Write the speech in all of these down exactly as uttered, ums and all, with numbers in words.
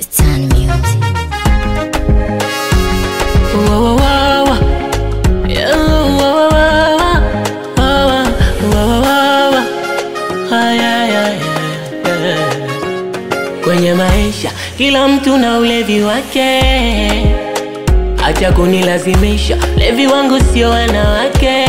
It's time to music. Whoa, whoa, whoa, whoa. Yeah, whoa, whoa, whoa, whoa, whoa, whoa, whoa. Ah, yeah, yeah, yeah, yeah. Kwenye maisha kila mtu na ulevi wake, acha kunilazimisha, ulevi wangu sio wanawake.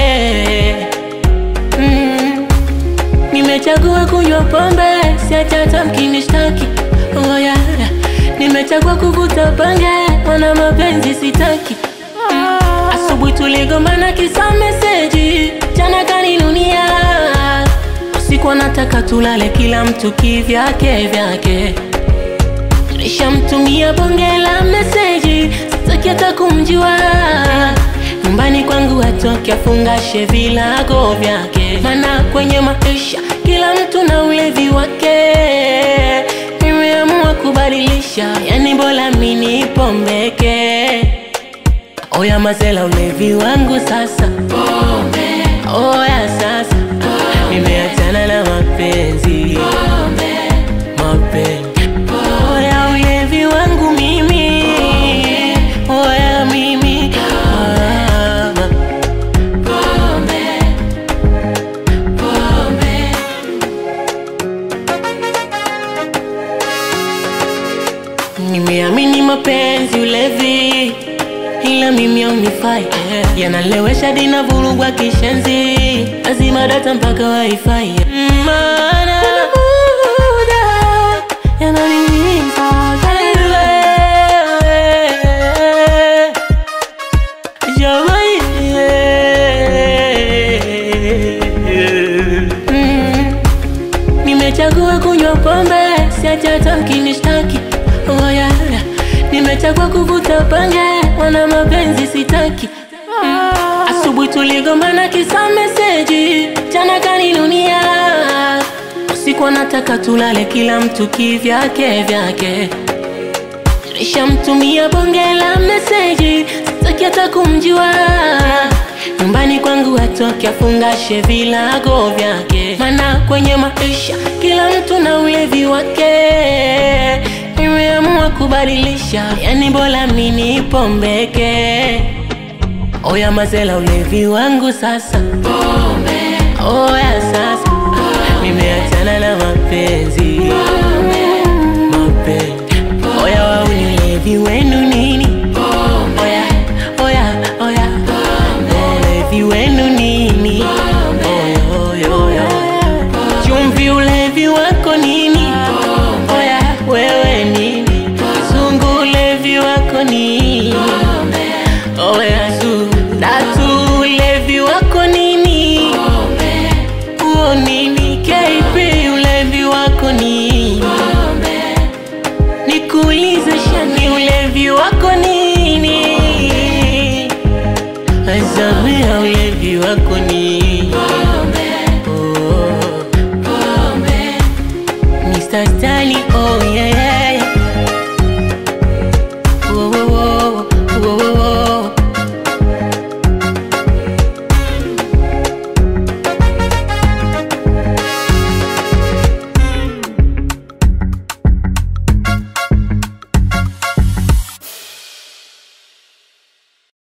mm. Nimechagua kunywa pombe, siacha tamkinishtaki. Oh yeah. Nimechagua kuvuta bange, wana mapenzi sitaki. mm. Asubuhi tuligombana kisa meseji, jana kaninunia. Usiku anataka tulale kila mtu kivyake vyake. Nishamtumia bonge la meseji, sitaki hata kumjua. Nyumbani kwangu atoke afungashe vilago vyake. Maana kwenye maisha kila mtu na ulevi wake. Nimeamua kubadilisha, yani bora mimi nipombeke. Oya mazela ulevi wangu sasa pombe. Oya sasa nimeachana na mapenzi pombe. Mapenzi oya ulevi wangu mimi pombe. Oya mimi pombe. Pombe. Pombe. Nimeamini mapenzi ulevi, ila mimi haunifai. yeah. Yanalewesha dina vurugwa kishenzi, lazima data mpaka wifi. Maana muda yananiingiza mm. Nimechagua kunywa pombe, siacha tamkinishtaki. Oh yeah. Nimechagua kuvuta bange, wana mapenzi sitaki. mm. Asubuhi tuligombana kisa meseji, jana kaninunia. Usiku anataka tulale kila mtu kivyake vyake. Nishamtumia bonge la meseji, sitaki hata kumjua. Nyumbani kwangu atoke afungashe vilago vyake. Maana kwenye maisha kila mtu na ulevi wake. Nimeamua kubadilisha, yani bora mimi nipombeke. Oya mazela ulevi wangu sasa pombe. Oya sasa nimeachana na mapenzi pombe. Mapenzi oya wa ulevi wenu nini pombe. Oya oya oya pombe. Ulevi wenu nini pombe. Oya oya oya chumvi ulevi wako nini pombe. Oya wewe nini zungu ulevi wako nini pombe. Oya zu datu ulevi wako nini pombe. Uo nini K P ulevi wako nini pombe. Nikuulize shani ulevi wako nini. Azamia ulevi wako nini.